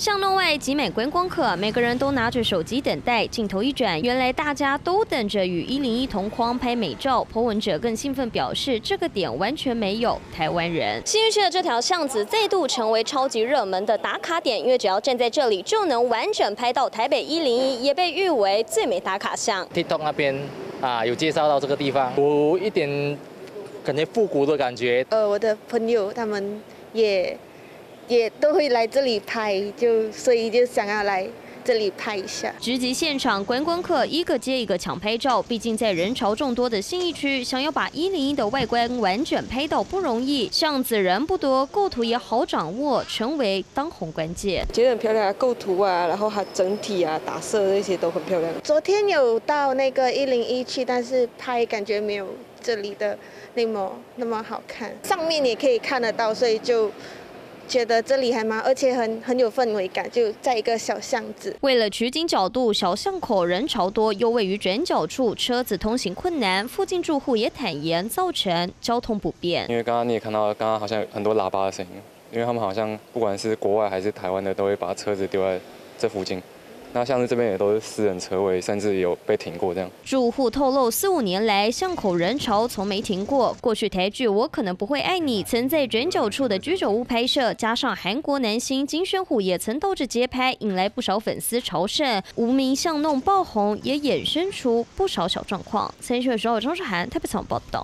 巷弄外集美观光客，每个人都拿着手机等待。镜头一转，原来大家都等着与101同框拍美照。po文者更兴奋表示，这个点完全没有台湾人。新义区的这条巷子再度成为超级热门的打卡点，因为只要站在这里就能完整拍到台北101，也被誉为最美打卡巷。 TikTok 那边有介绍到这个地方，有一点感觉复古的感觉。 我的朋友他们也都会来这里拍，所以就想要来这里拍一下。 直击现场，观光客一个接一个抢拍照。毕竟在人潮众多的信义区，想要把101的外观完整拍到不容易。巷子人不多，构图也好掌握，成为当红关键。 觉得很漂亮，构图然后它整体打色这些都很漂亮。昨天有到那个101去，但是拍感觉没有这里的那么好看。上面也可以看得到，所以就觉得这里还而且很有氛围感，就在一个小巷子。 为了取景角度，小巷口人潮多，又位于转角处，车子通行困难。附近住户也坦言，造成交通不便。 因为刚刚你也看到，刚刚好像有很多喇叭的声音，因为他们好像不管是国外还是台湾的，都会把车子丢在这附近。那像是这边也都是私人车位，甚至有被停过这样。 住户透露，4、5年来巷口人潮从没停过。过去台剧《我可能不会爱你》曾在转角处的居酒屋拍摄，加上韩国男星金宣虎也曾到这街拍，引来不少粉丝朝圣。无名巷弄爆红，也衍生出不少小状况。3月10号，张韶涵台北采访报道。